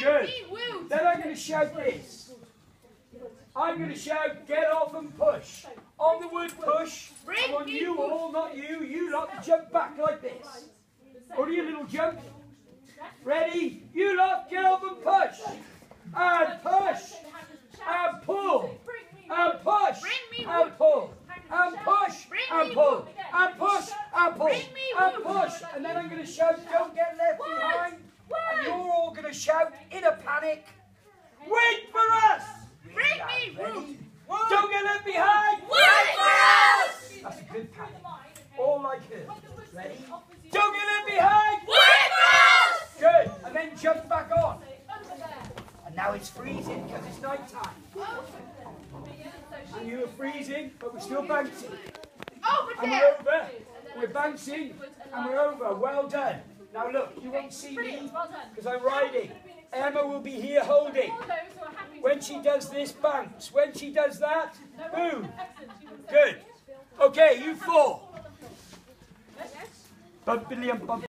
Good. Then I'm going to shout this. I'm going to shout, get off and push. On the word push, I want you all, not you, you lot to jump back like this. Only a little jump. Ready? You lot, get off and push. And push. And pull. And push. And pull. And push. And pull. And push. And pull. And push. And then I'm going to shout, don't get left behind. And you're all going to shout in a panic, wait for us. Ready? Don't get left behind. Wait for us. That's a good panic. All like it. Ready? Don't get left behind. Wait for us. Good. And then jump back on. And now it's freezing because it's night time. And you are freezing, but we're still bouncing. And we're over. We're bouncing and we're over. Well done. Now look, you won't see me because I'm riding. Emma will be here holding. When she does this, bounce. When she does that, boom. Good. Okay, you four. Bump,